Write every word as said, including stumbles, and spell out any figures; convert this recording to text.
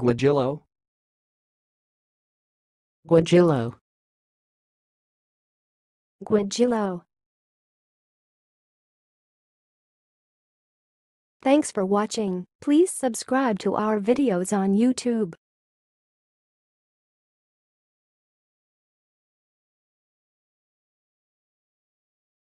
Guajillo. Guajillo. Guajillo. Thanks for watching. Please subscribe to our videos on YouTube.